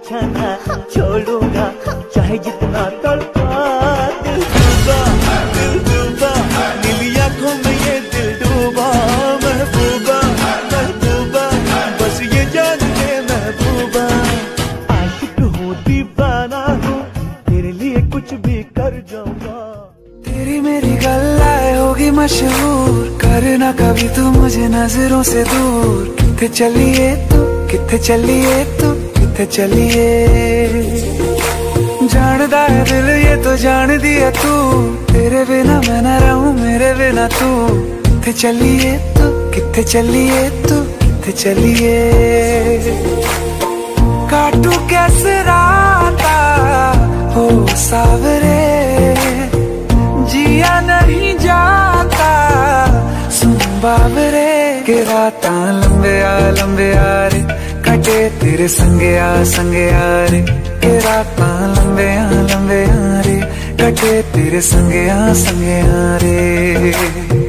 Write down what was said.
पीछा ना छोड़ूंगा, चाहे जितना तड़पा। दिल डूबा नीली आंखों में ये दिल डूबा। महबूबा महबूबा बस ये जान ले महबूबा, आशिक हूँ दीवाना हूँ, तेरे लिए कुछ भी कर जाऊंगा। तेरी मेरी गल्लाए होगी मशहूर, करना कभी तू मुझे नजरों से दूर। किथे चलिए तू, किथे चलिए तू, किथे चलिए। जानदा है दिल ये तो जान दिया तू, तेरे बिना मैं न रहूं मेरे बिना तू। किथे चलिए तू, किथे चलिए तू, किथे चलिए। काटू कैसे राता हो सावरे, जिया नहीं जाता सुन बाबरे। के राता लंबे आ रे, कटे तेरे संगे आ रे। के राता लंबे आ रे, कटे तेरे संगे आ रे।